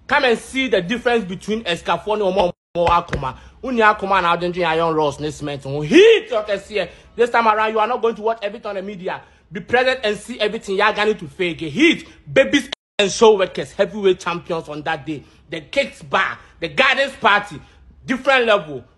Come and see the difference between Escafoni or Akuma. Uni Akuma and Argentine Iron Ross Nesment. Heat okay, this time around, you are not going to watch everything on the media. Be present and see everything. You are going to fake it. Heat, babies and show workers, heavyweight champions on that day. The Cakes Bar, the Gardens Party, different level.